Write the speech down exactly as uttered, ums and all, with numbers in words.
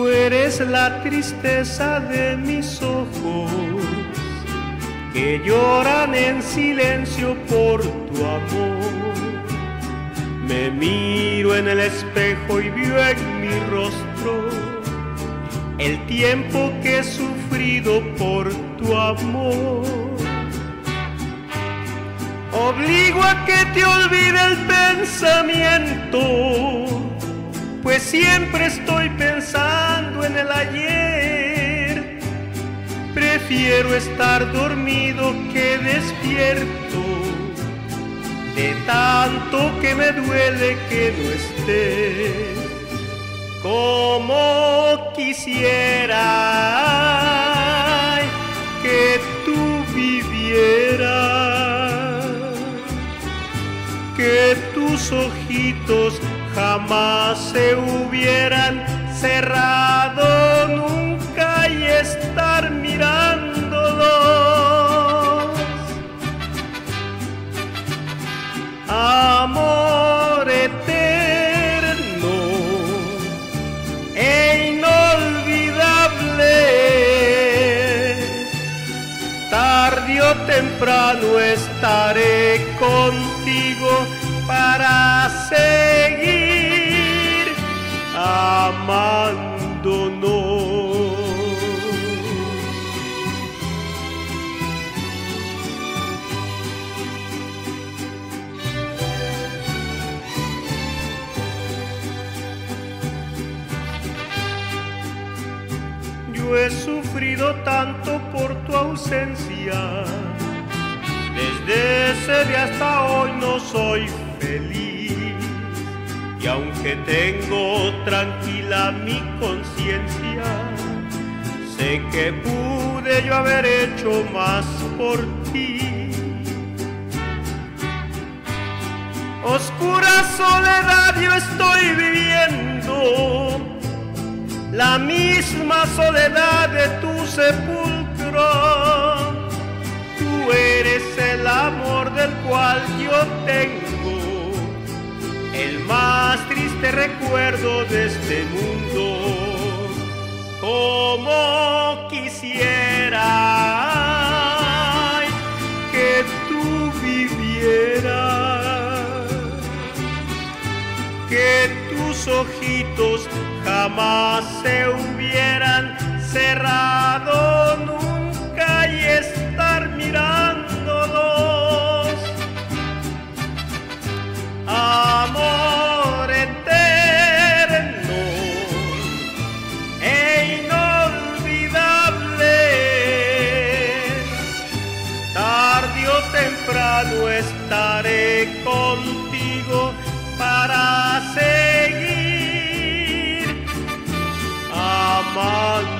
Tú eres la tristeza de mis ojos, que lloran en silencio por tu amor. Me miro en el espejo y veo en mi rostro el tiempo que he sufrido por tu amor. Obligo a que te olvide el pensamiento, pues siempre estoy pensando en el ayer. Prefiero estar dormido que despierto, de tanto que me duele que no estés. Como quisiera que tú vivieras, que tus ojitos jamás se hubieran cerrado nunca y estar mirándolos. Amor eterno e inolvidable, tarde o temprano estaré contigo para seguir amándonos. Yo he sufrido tanto por tu ausencia, desde ese día hasta hoy no soy feliz. Y aunque tengo tranquila mi conciencia, sé que pude yo haber hecho más por ti. Oscura soledad yo estoy viviendo, la misma soledad de tu sepulcro. Tú eres el amor del cual yo tengo el más triste recuerdo de este mundo. Como quisiera que tú vivieras, que tus ojitos jamás se hubieran cerrado nunca y estar mirándolos. Amor eterno e inolvidable, tarde o temprano estaré contigo para seguir amando.